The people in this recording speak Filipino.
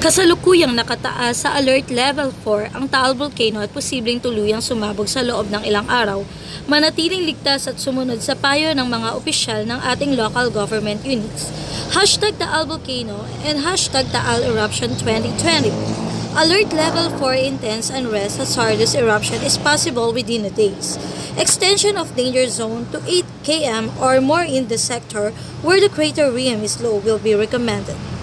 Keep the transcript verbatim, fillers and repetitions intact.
Kasalukuyang nakataas sa Alert Level four ang Taal Volcano at posibleng tuluyang sumabog sa loob ng ilang araw. Manatiling ligtas at sumunod sa payo ng mga opisyal ng ating local government units. Hashtag Taal Volcano and Hashtag Taal Eruption twenty twenty. Alert Level four intense unrest hazardous eruption is possible within a days. Extension of danger zone to eight kilometers or more in the sector where the crater rim is low will be recommended.